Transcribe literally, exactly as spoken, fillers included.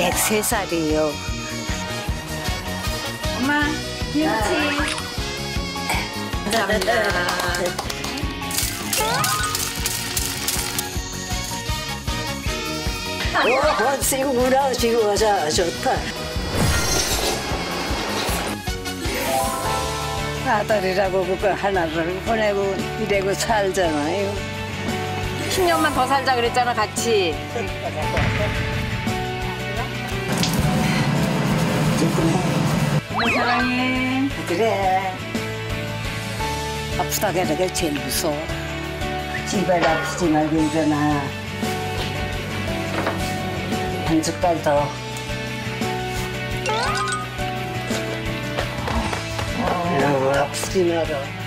백세 살이요. 엄마, 김치. 감사합니다. 와, 지구구나, 지구가 좋다. 아들이라고 그거 하나를 보내고 이래고 살잖아요. 십 년만 더 살자 그랬잖아, 같이. 엄마 사랑해. 그래. 아프다고 하는 게 제일 무서워. 제발 아프지 말고 일어나. 한 숟갈 더. 어, 아프지 마라.